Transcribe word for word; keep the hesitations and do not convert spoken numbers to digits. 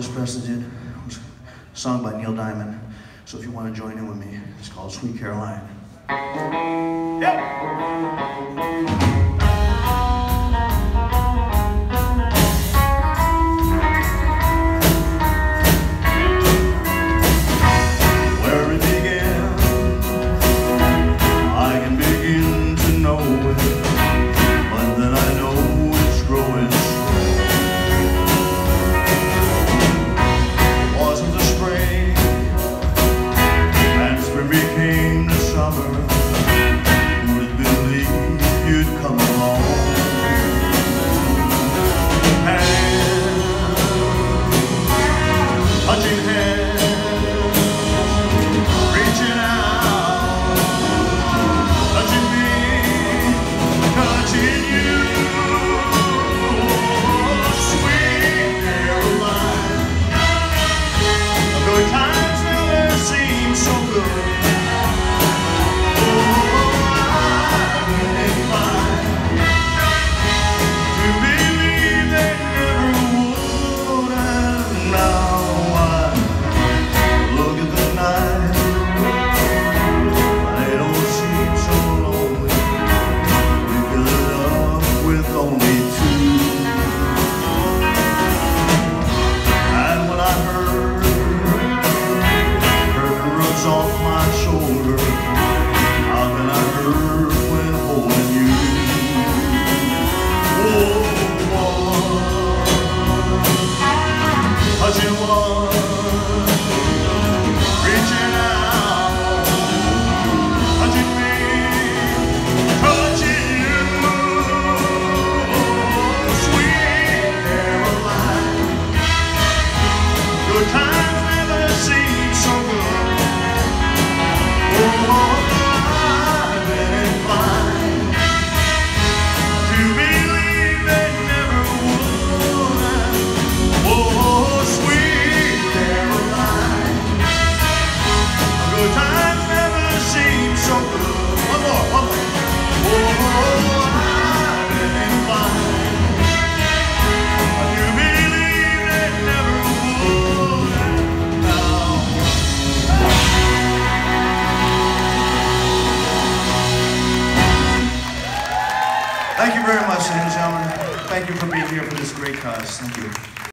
Elvis Presley did. It was sung by Neil Diamond. So if you want to join in with me, it's called Sweet Caroline. Yep. Thank you very much, ladies and gentlemen. Thank you for being here for this great cause. Thank you.